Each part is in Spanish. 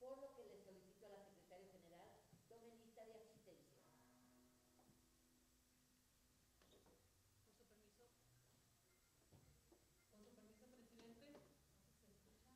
por lo que le solicito a la secretaria general tome lista de asistencia. Con su permiso, presidente. No sé si se escucha.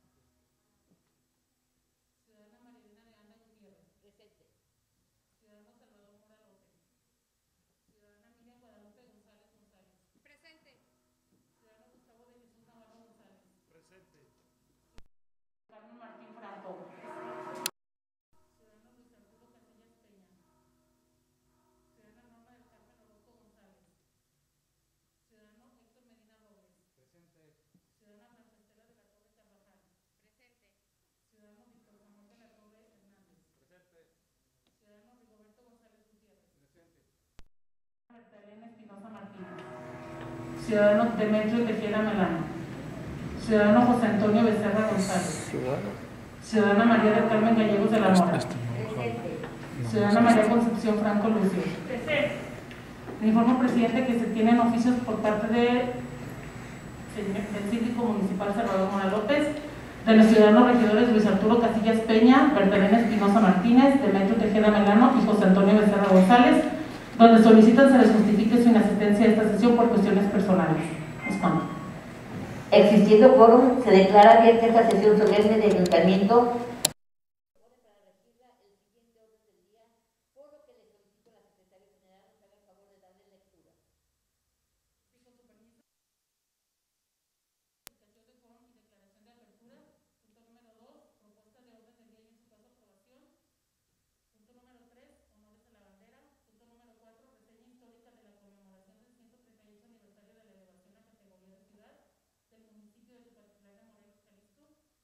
Ciudadana Marilena de Anda Gutiérrez. Presente. Ciudadano Salvador Mora López. Ciudadana Miriam Guadalupe González González. Presente. Ciudadano Gustavo de Jesús Navarro González. Presente. Carmen Martín Franco. Ciudadano Luis Arturo Casillas Peña. Ciudadana Norma del Carmen Orozco González. Ciudadano Héctor Medina Robles. Presente. Ciudadana Blanca Estela de la Torre Carvajal. Presente. Ciudadano Víctor Samuel de la Torre Hernández. Presente. Ciudadano Rigoberto González Gutiérrez. Presente. Magdalena Espinosa Martínez. Ciudadano Demetrio Tejera Melano. Ciudadano José Antonio Becerra González. Ciudadana María del Carmen Gallegos de la Mora. Presente. Ciudadana María Concepción Franco Lucio. Presente. Le informo, presidente, que se tienen oficios por parte del síndico municipal Salvador Mora López, de los ciudadanos regidores Luis Arturo Casillas Peña, Magdalena Espinosa Martínez, Demetrio Tejera Melano y José Antonio Becerra González, donde solicitan se les justifique su inasistencia a esta sesión por cuestiones personales. Es cuanto. Existiendo quórum, se declara abierta esta sesión solemne de ayuntamiento. Para regirla el siguiente orden del día, por lo que le solicito a la secretaria general nos haga el favor de darle lectura. Sí, con su permiso. Citación de quórum y declaración de apertura. Punto número 2, propuesta de orden del día y en su caso aprobación. Punto número 3, honores a la bandera. Punto número 4, reseña histórica de la conmemoración del 138 aniversario de la elevación a categoría de ciudad del municipio de Tepatitlán de Morelos, Jalisco.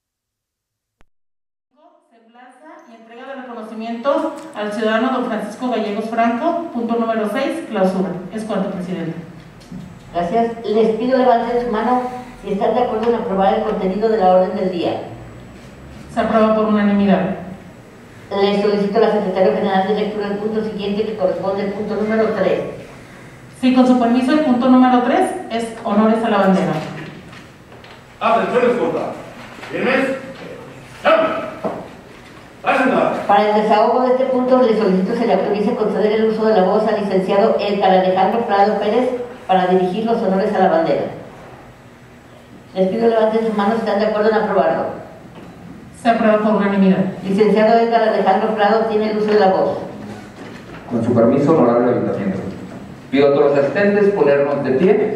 Semblanza y entrega de reconocimiento al ciudadano don Francisco Gallegos Franco. Punto número 6, clausura. Es cuanto, presidente. Gracias. Les pido levanten su mano si están de acuerdo en aprobar el contenido de la orden del día. Se aprueba por unanimidad. Le solicito a la secretaria general de lectura el punto siguiente que corresponde al punto número 3. Sí, con su permiso, el punto número 3 es honores a la bandera. Atención, escolta. ¿Firmes? ¡Llama! ¡Presenta! Para el desahogo de este punto, le solicito se le autorice conceder el uso de la voz al licenciado Edgar Alejandro Prado Pérez para dirigir los honores a la bandera. Les pido levanten su mano si están de acuerdo en aprobarlo. Se aprueba por unanimidad. Licenciado Edgar Alejandro Prado tiene el uso de la voz. Con su permiso, honorable ayuntamiento. Pido a todos los asistentes ponernos de pie.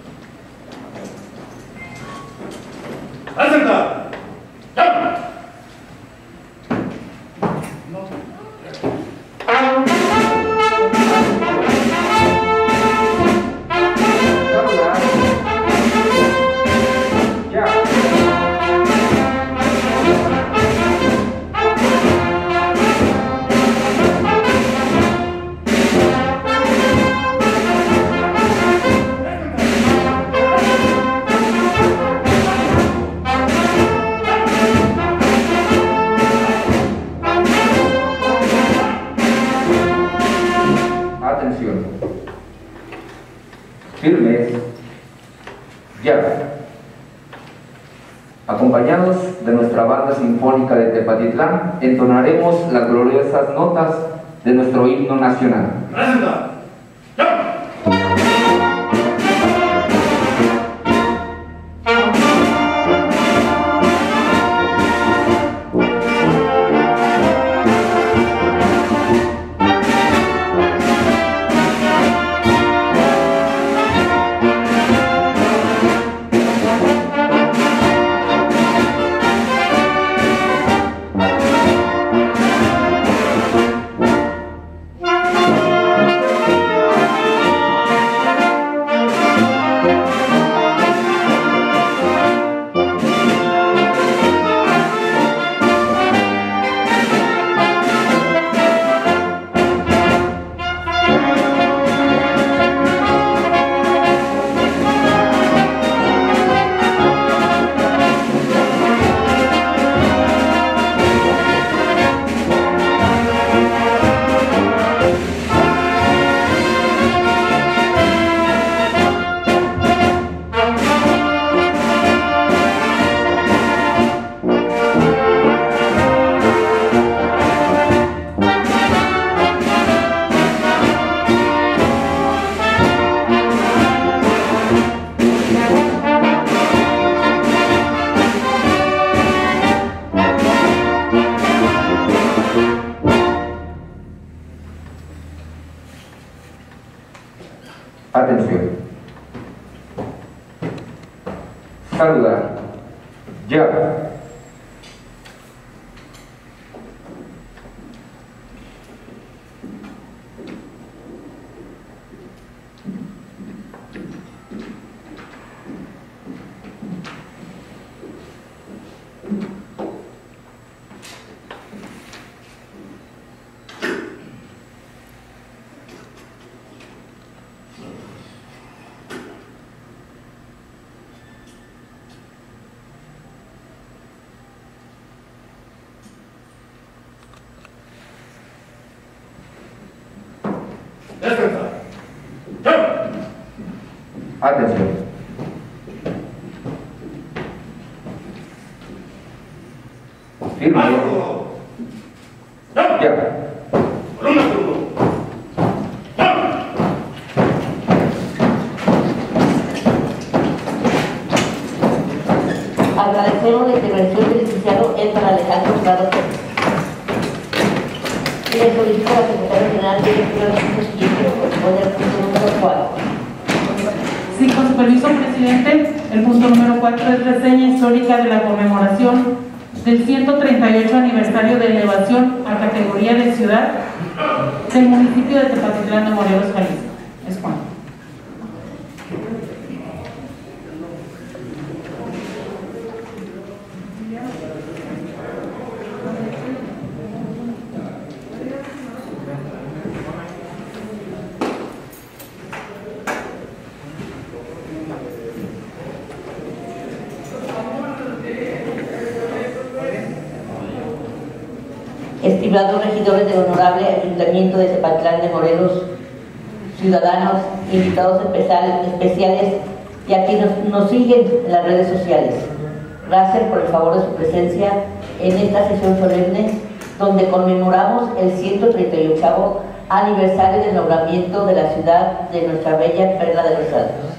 ¡Presenta! ¡Llama! Ya. Atención. Firmes. Ya. Acompañados de nuestra banda sinfónica de Tepatitlán, entonaremos las gloriosas notas de nuestro himno nacional. ¡Presenta! ¡Llama! Tepatitlán. Ya. Descansar. ¡Ya! Atención. Firme. ¡Alto! ¡Ya! Ya. Columna por uno. ¡Ya! Agradecemos la intervención del licenciado Edgar Alejandro Prado y le solicito a la secretaria general de Dirección siguiente que corresponde al punto número 4. Sí, con su permiso, presidente, el punto número 4 es reseña histórica de la conmemoración del 138 aniversario de elevación a categoría de ciudad del municipio de Tepatitlán de Morelos, Jalisco. Es Juan. Estimados regidores del Honorable Ayuntamiento de Tepatitlán de Morelos, ciudadanos, invitados especiales y a quienes nos siguen en las redes sociales, gracias por el favor de su presencia en esta sesión solemne donde conmemoramos el 138º aniversario del nombramiento de la ciudad de nuestra bella Perla de los Altos.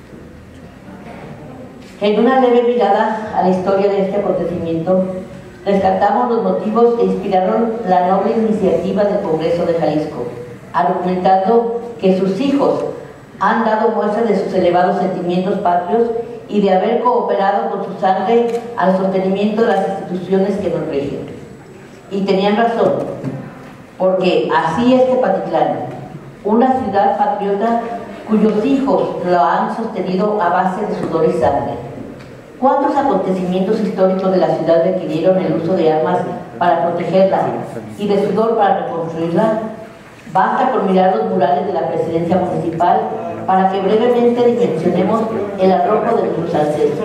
En una leve mirada a la historia de este acontecimiento, rescatamos los motivos que inspiraron la noble iniciativa del Congreso de Jalisco, argumentando que sus hijos han dado muestra de sus elevados sentimientos patrios y de haber cooperado con su sangre al sostenimiento de las instituciones que nos rigen. Y tenían razón, porque así es Tepatitlán, una ciudad patriota cuyos hijos lo han sostenido a base de sudor y sangre. ¿Cuántos acontecimientos históricos de la ciudad requirieron el uso de armas para protegerla y de sudor para reconstruirla? Basta con mirar los murales de la presidencia municipal para que brevemente dimensionemos el arrojo de nuestros ancestros.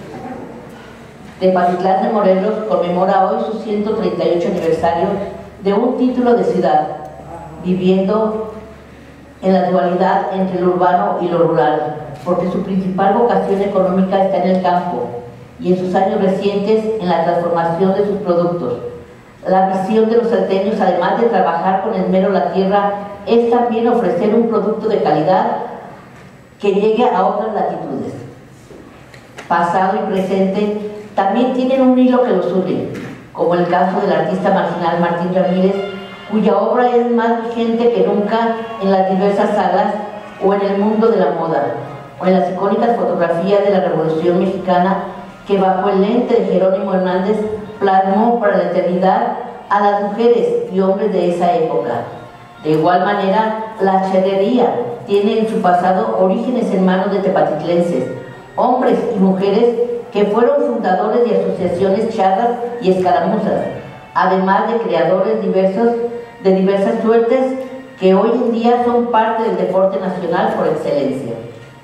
Tepatitlán de Morelos conmemora hoy su 138 aniversario de un título de ciudad, viviendo en la dualidad entre lo urbano y lo rural, porque su principal vocación económica está en el campo y en sus años recientes en la transformación de sus productos. La visión de los salteños, además de trabajar con esmero la tierra, es también ofrecer un producto de calidad que llegue a otras latitudes. Pasado y presente también tienen un hilo que los une, como el caso del artista marginal Martín Ramírez, cuya obra es más vigente que nunca en las diversas salas o en el mundo de la moda, o en las icónicas fotografías de la Revolución Mexicana que bajo el lente de Jerónimo Hernández plasmó para la eternidad a las mujeres y hombres de esa época. De igual manera, la charrería tiene en su pasado orígenes en manos de tepatitlenses, hombres y mujeres que fueron fundadores de asociaciones charras y escaramuzas, además de creadores de diversas suertes que hoy en día son parte del deporte nacional por excelencia.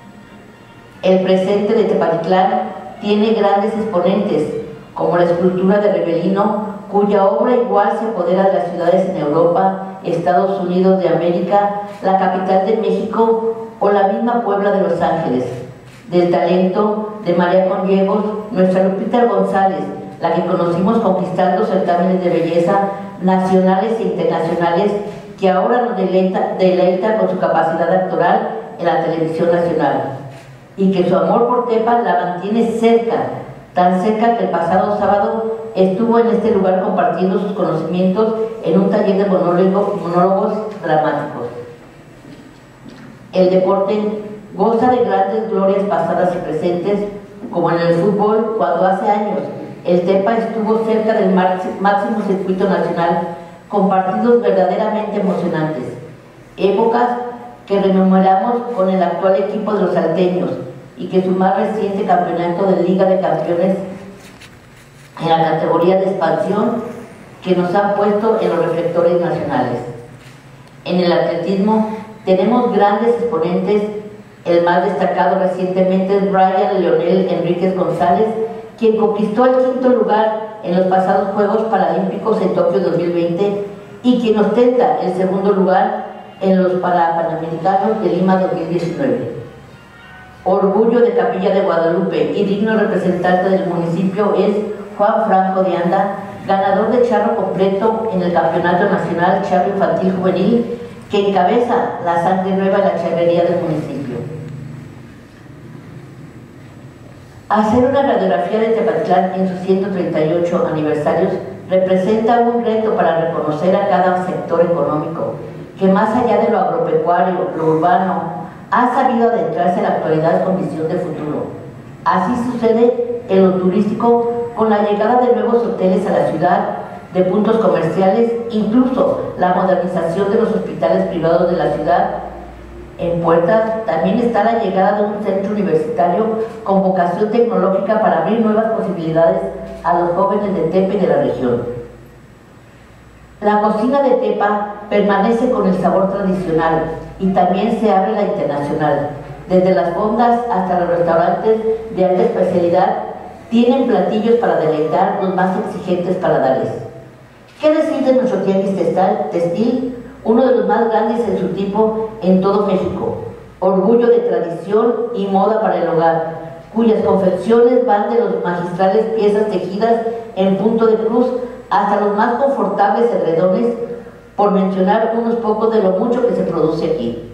El presente de Tepatitlán tiene grandes exponentes, como la escultura de Rebelino, cuya obra igual se apodera de las ciudades en Europa, Estados Unidos de América, la capital de México o la misma Puebla de Los Ángeles. Del talento de María Conllegos, nuestra Lupita González, la que conocimos conquistando certámenes de belleza nacionales e internacionales, que ahora nos deleita con su capacidad actoral en la televisión nacional, y que su amor por Tepa la mantiene cerca, tan cerca que el pasado sábado estuvo en este lugar compartiendo sus conocimientos en un taller de monólogos dramáticos. El deporte goza de grandes glorias pasadas y presentes, como en el fútbol, cuando hace años el Tepa estuvo cerca del máximo circuito nacional con partidos verdaderamente emocionantes. Épocas que rememoramos con el actual equipo de los salteños y que su más reciente campeonato de Liga de Campeones en la categoría de expansión que nos han puesto en los reflectores nacionales. En el atletismo tenemos grandes exponentes. El más destacado recientemente es Brian Leonel Enríquez González, quien conquistó el 5º lugar en los pasados Juegos Paralímpicos en Tokio 2020 y quien ostenta el 2º lugar en los Panamericanos de Lima 2019. Orgullo de Capilla de Guadalupe y digno representante del municipio es Juan Franco de Anda, ganador de charro completo en el Campeonato Nacional Charro Infantil Juvenil, que encabeza la sangre nueva de la charrería del municipio. Hacer una radiografía de Tepatitlán en sus 138 aniversarios representa un reto para reconocer a cada sector económico que, más allá de lo agropecuario, lo urbano, ha sabido adentrarse en la actualidad con visión de futuro. Así sucede en lo turístico con la llegada de nuevos hoteles a la ciudad, de puntos comerciales, incluso la modernización de los hospitales privados de la ciudad. En puertas también está la llegada de un centro universitario con vocación tecnológica para abrir nuevas posibilidades a los jóvenes de Tepa y de la región. La cocina de Tepa permanece con el sabor tradicional y también se abre la internacional. Desde las fondas hasta los restaurantes de alta especialidad tienen platillos para deleitar los más exigentes paladares. ¿Qué decir de nuestro tianguis textil? Uno de los más grandes en su tipo en todo México, orgullo de tradición y moda para el hogar, cuyas confecciones van de los magistrales piezas tejidas en punto de cruz hasta los más confortables edredones, por mencionar unos pocos de lo mucho que se produce aquí.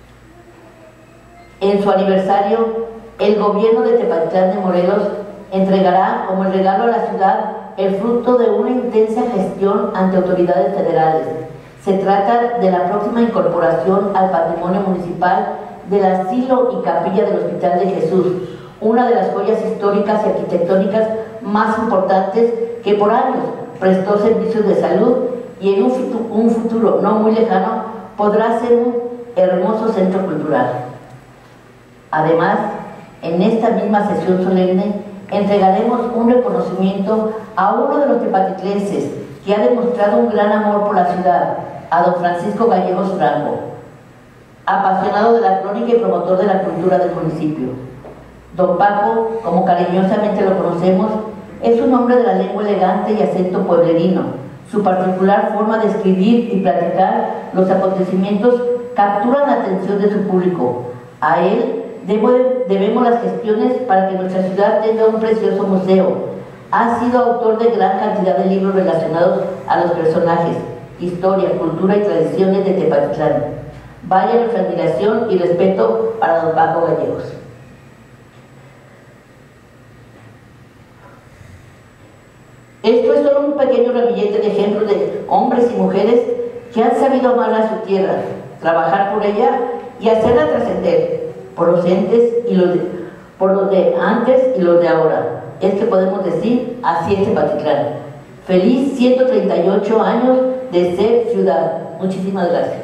En su aniversario, el gobierno de Tepatitlán de Morelos entregará como el regalo a la ciudad el fruto de una intensa gestión ante autoridades federales. Se trata de la próxima incorporación al patrimonio municipal del asilo y capilla del Hospital de Jesús, una de las joyas históricas y arquitectónicas más importantes que por años prestó servicios de salud y en un futuro no muy lejano podrá ser un hermoso centro cultural. Además, en esta misma sesión solemne entregaremos un reconocimiento a uno de los tepatitlenses que ha demostrado un gran amor por la ciudad, a don Francisco Gallegos Franco, apasionado de la crónica y promotor de la cultura del municipio. Don Paco, como cariñosamente lo conocemos, es un hombre de la lengua elegante y acento pueblerino. Su particular forma de escribir y platicar los acontecimientos capturan la atención de su público. A él debemos las gestiones para que nuestra ciudad tenga un precioso museo. Ha sido autor de gran cantidad de libros relacionados a los personajes, historia, cultura y tradiciones de Tepatitlán. Vaya nuestra admiración y respeto para don Paco Gallegos. Esto es solo un pequeño ramillete de ejemplos de hombres y mujeres que han sabido amar a su tierra, trabajar por ella y hacerla trascender, por los entes y por los de antes y los de ahora. Es que podemos decir, así es Tepatitlán. Feliz 138 años de ser ciudad. Muchísimas gracias.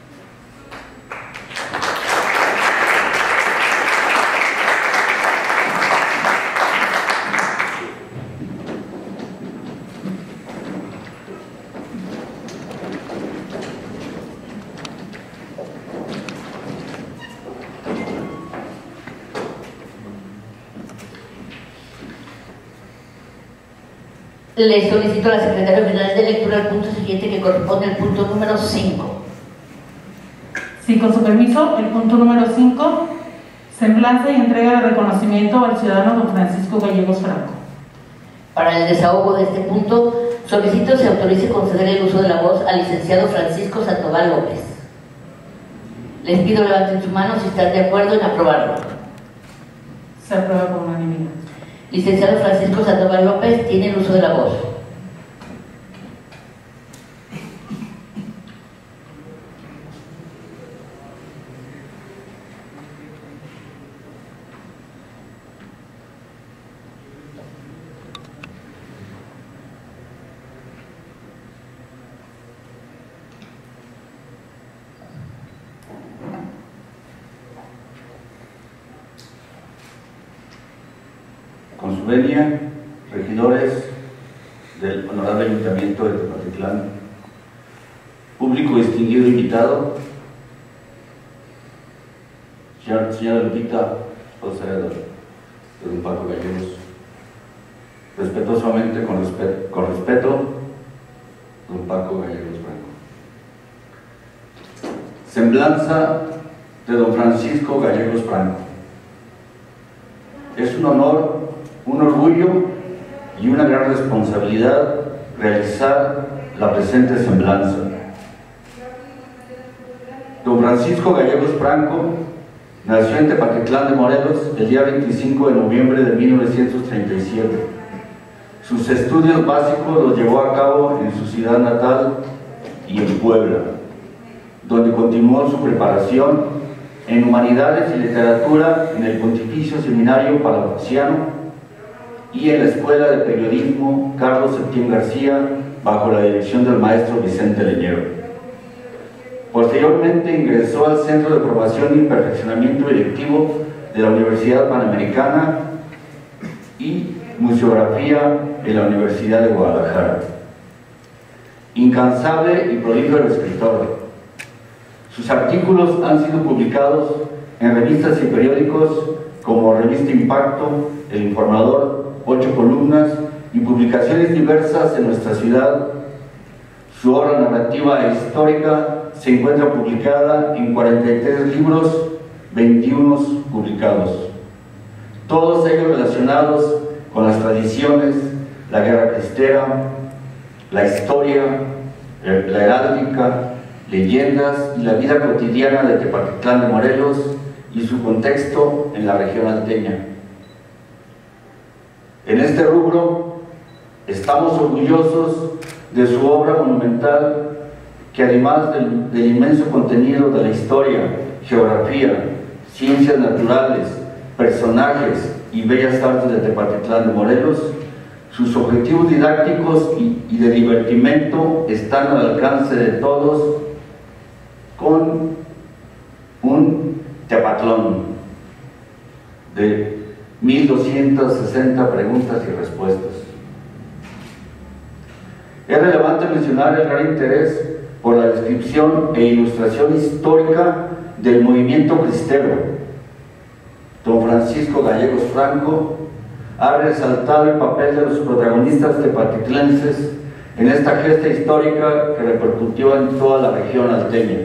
Le solicito a la Secretaria General de Lectura el punto siguiente, que corresponde al punto número 5. Sí, con su permiso, el punto número 5, semblanza y entrega de reconocimiento al ciudadano don Francisco Gallegos Franco. Para el desahogo de este punto, solicito se autorice conceder el uso de la voz al licenciado Francisco Sandoval López. Les pido levanten su mano si están de acuerdo en aprobarlo. Se aprueba por unanimidad. Licenciado Francisco Sandoval López tiene el uso de la voz. venia, regidores del Honorable Ayuntamiento de Tepatitlán, público distinguido invitado, señora Lupita, esposa de don Paco Gallegos, respetuosamente, con respeto, don Paco Gallegos Franco. Semblanza de don Francisco Gallegos Franco. Es un honor, un orgullo y una gran responsabilidad realizar la presente semblanza. Don Francisco Gallegos Franco nació en Tepatitlán de Morelos el día 25 de noviembre de 1937. Sus estudios básicos los llevó a cabo en su ciudad natal y en Puebla, donde continuó su preparación en Humanidades y Literatura en el Pontificio Seminario Palafoxiano y en la Escuela de Periodismo Carlos Septién García, bajo la dirección del maestro Vicente Leñero. Posteriormente ingresó al Centro de Formación y Perfeccionamiento Directivo de la Universidad Panamericana y Museografía en la Universidad de Guadalajara. Incansable y prolífero escritor. Sus artículos han sido publicados en revistas y periódicos como Revista Impacto, El Informador, 8 columnas y publicaciones diversas en nuestra ciudad. Su obra narrativa e histórica se encuentra publicada en 43 libros, 21 publicados, todos ellos relacionados con las tradiciones, la guerra cristera, la historia, la heráldica, leyendas y la vida cotidiana de Tepatitlán de Morelos y su contexto en la región alteña. En este rubro estamos orgullosos de su obra monumental, que además del inmenso contenido de la historia, geografía, ciencias naturales, personajes y bellas artes de Tepatitlán de Morelos, sus objetivos didácticos y de divertimento están al alcance de todos con un tepatlón de 1260 preguntas y respuestas. Es relevante mencionar el gran interés por la descripción e ilustración histórica del movimiento cristero. Don Francisco Gallegos Franco ha resaltado el papel de los protagonistas tepatitlenses en esta gesta histórica que repercutió en toda la región alteña.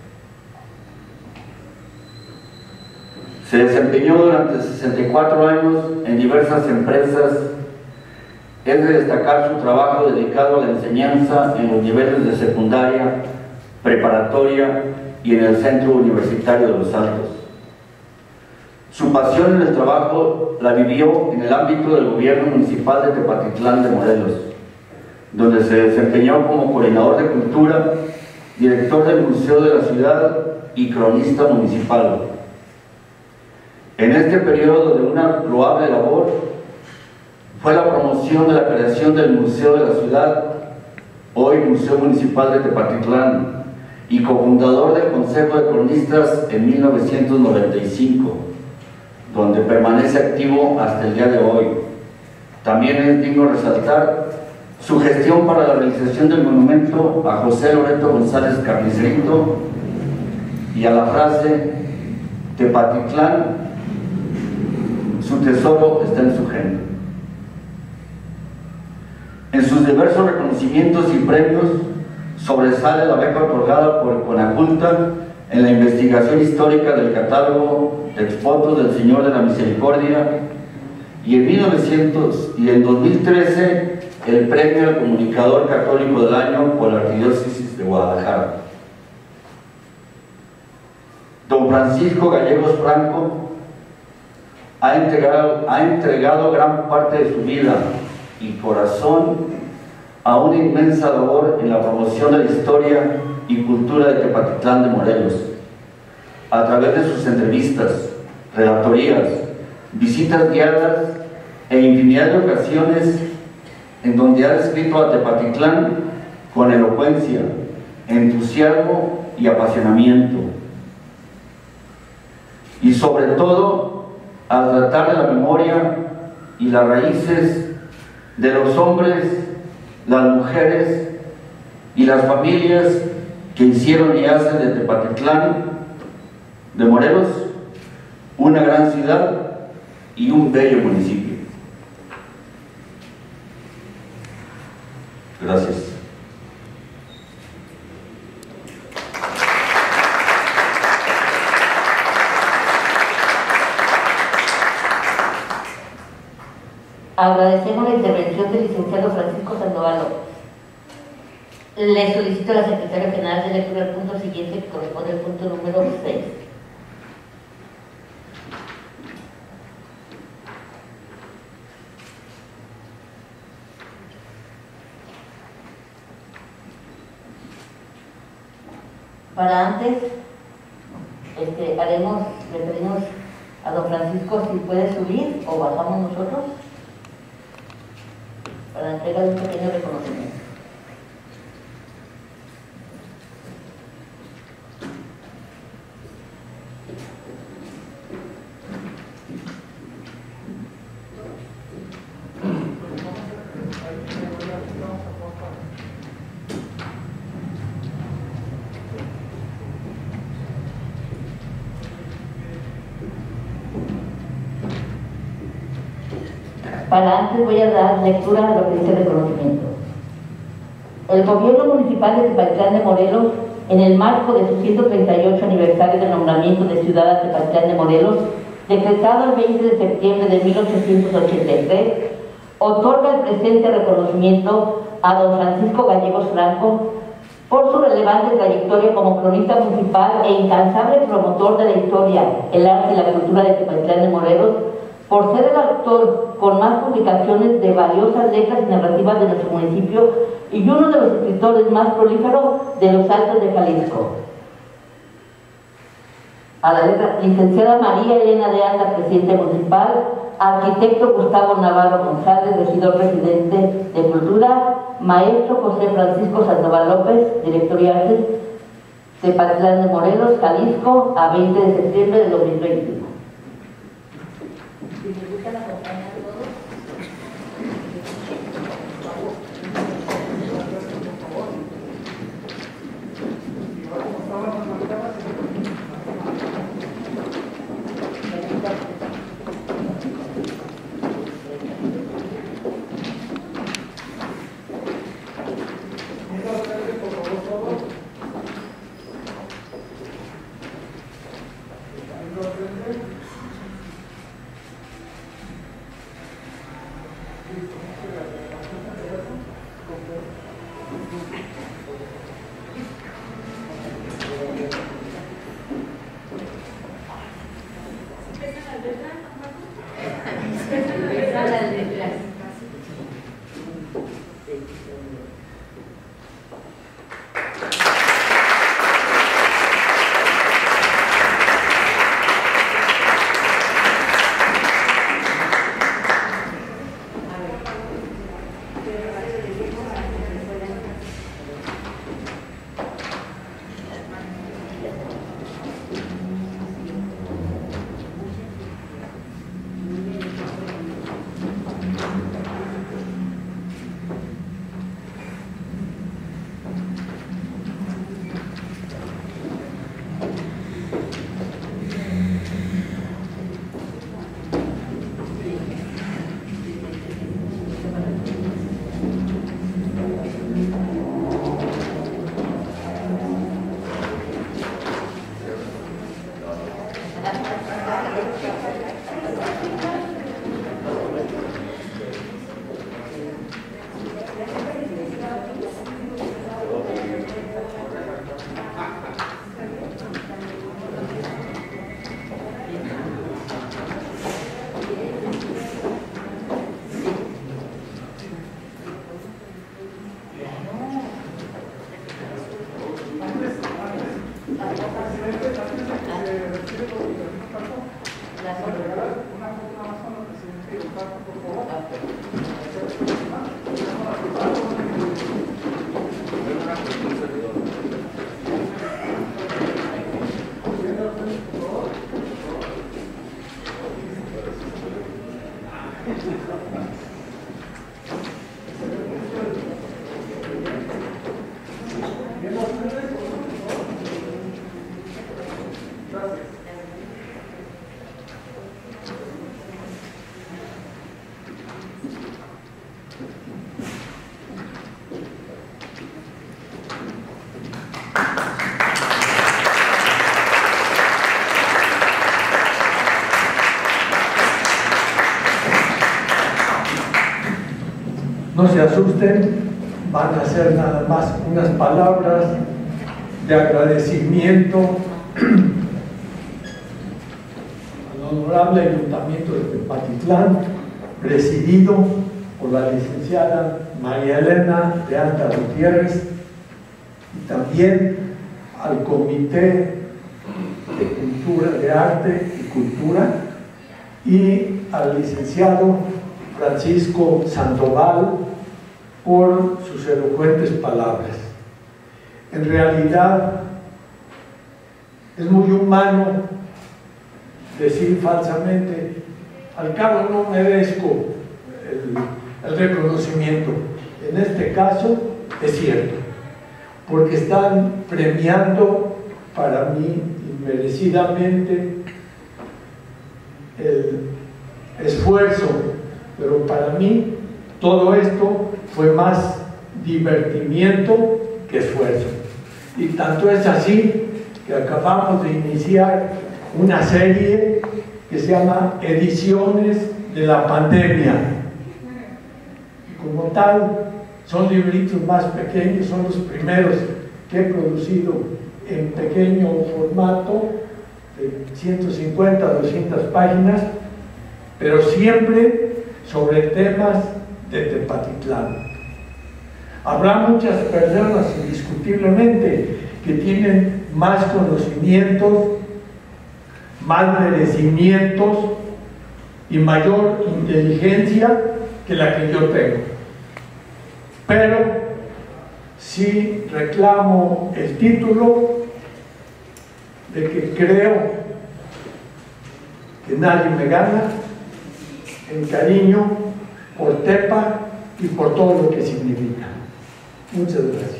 Se desempeñó durante 64 años en diversas empresas. Es de destacar su trabajo dedicado a la enseñanza en los niveles de secundaria, preparatoria y en el Centro Universitario de los Altos. Su pasión en el trabajo la vivió en el ámbito del gobierno municipal de Tepatitlán de Morelos, donde se desempeñó como coordinador de cultura, director del Museo de la Ciudad y cronista municipal. En este periodo de una loable labor fue la promoción de la creación del Museo de la Ciudad, hoy Museo Municipal de Tepatitlán, y cofundador del Consejo de Cronistas en 1995, donde permanece activo hasta el día de hoy. También es digno resaltar su gestión para la realización del monumento a José Loreto González Carnicerito y a la frase Tepatitlán, su tesoro está en su gente. En sus diversos reconocimientos y premios sobresale la beca otorgada por Conaculta en la investigación histórica del catálogo de exvotos del Señor de la Misericordia y en 2013 el premio al Comunicador Católico del Año por la Arquidiócesis de Guadalajara. Don Francisco Gallegos Franco ha entregado gran parte de su vida y corazón a una inmensa labor en la promoción de la historia y cultura de Tepatitlán de Morelos, a través de sus entrevistas, relatorías, visitas guiadas e infinidad de ocasiones en donde ha descrito a Tepatitlán con elocuencia, entusiasmo y apasionamiento. Y sobre todo, al tratar de la memoria, y las raíces de los hombres, las mujeres y las familias que hicieron y hacen de Tepatitlán de Morelos una gran ciudad y un bello municipio. Gracias. Agradecemos la intervención del licenciado Francisco Sandoval López. Le solicito a la secretaria general de lectura el punto siguiente, que corresponde al punto número 6. Para antes, le pedimos a don Francisco si puede subir o bajamos nosotros para entregar un pequeño reconocimiento. Para antes voy a dar lectura a lo que dice el reconocimiento. El gobierno municipal de Tepatitlán de Morelos, en el marco de su 138 aniversario de nombramiento de ciudad a Tepatitlán de Morelos, decretado el 20 de septiembre de 1883, otorga el presente reconocimiento a don Francisco Gallegos Franco por su relevante trayectoria como cronista municipal e incansable promotor de la historia, el arte y la cultura de Tepatitlán de Morelos, por ser el autor con más publicaciones de valiosas letras y narrativas de nuestro municipio y uno de los escritores más prolíferos de los Altos de Jalisco. A la letra, licenciada María Elena de Anda, presidente municipal; arquitecto Gustavo Navarro González, regidor presidente de Cultura; maestro José Francisco Sandoval López, director y artes, Tepatitlán de Morelos, Jalisco, a 20 de septiembre de 2021. Si me gustan acompañar todos. No se asusten, van a ser nada más unas palabras de agradecimiento al honorable Ayuntamiento de Tepatitlán, presidido por la licenciada María Elena de Anda Gutiérrez, y también al Comité de Cultura, de Arte y Cultura, y al licenciado Francisco Sandoval por sus elocuentes palabras. En realidad es muy humano decir falsamente, al cabo no merezco el reconocimiento. En este caso es cierto, porque están premiando para mí inmerecidamente el esfuerzo, pero para mí todo esto fue más divertimiento que esfuerzo. Y tanto es así que acabamos de iniciar una serie que se llama Ediciones de la Pandemia. Como tal, son libritos más pequeños, son los primeros que he producido en pequeño formato, de 150 a 200 páginas, pero siempre sobre temas de Tepatitlán. Habrá muchas personas, indiscutiblemente, que tienen más conocimientos, más merecimientos y mayor inteligencia que la que yo tengo. Pero sí reclamo el título de que creo que nadie me gana en cariño por Tepa y por todo lo que significa. Muchas gracias.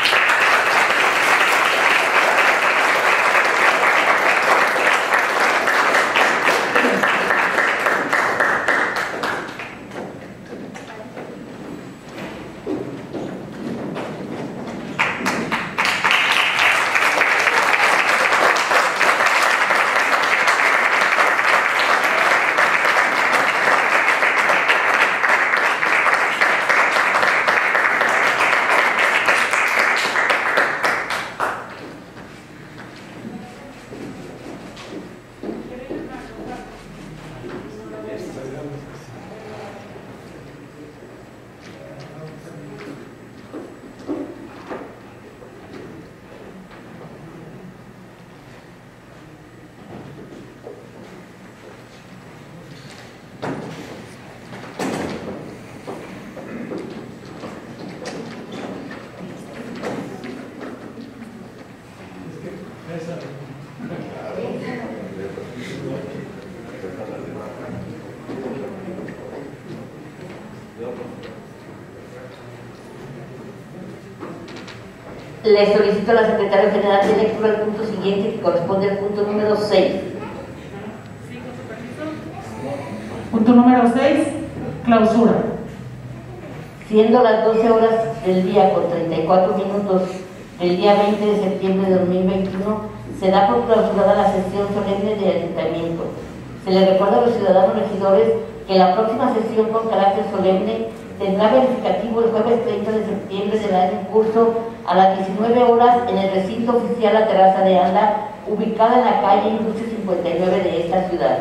Le solicito a la Secretaria General de lectura el punto siguiente, que corresponde al punto número 6. Sí, con su permiso. Punto número 6, clausura. Siendo las 12 horas del día con 34 minutos del día 20 de septiembre de 2021, se da por clausurada la sesión solemne del Ayuntamiento. Se le recuerda a los ciudadanos regidores que la próxima sesión con carácter solemne tendrá verificativo el jueves 30 de septiembre del año en curso a las 19 horas en el recinto oficial La Terraza de Anda, ubicada en la calle Industria 59 de esta ciudad.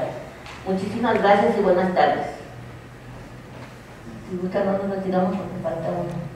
Muchísimas gracias y buenas tardes. Si gustan, no nos retiramos porque falta uno.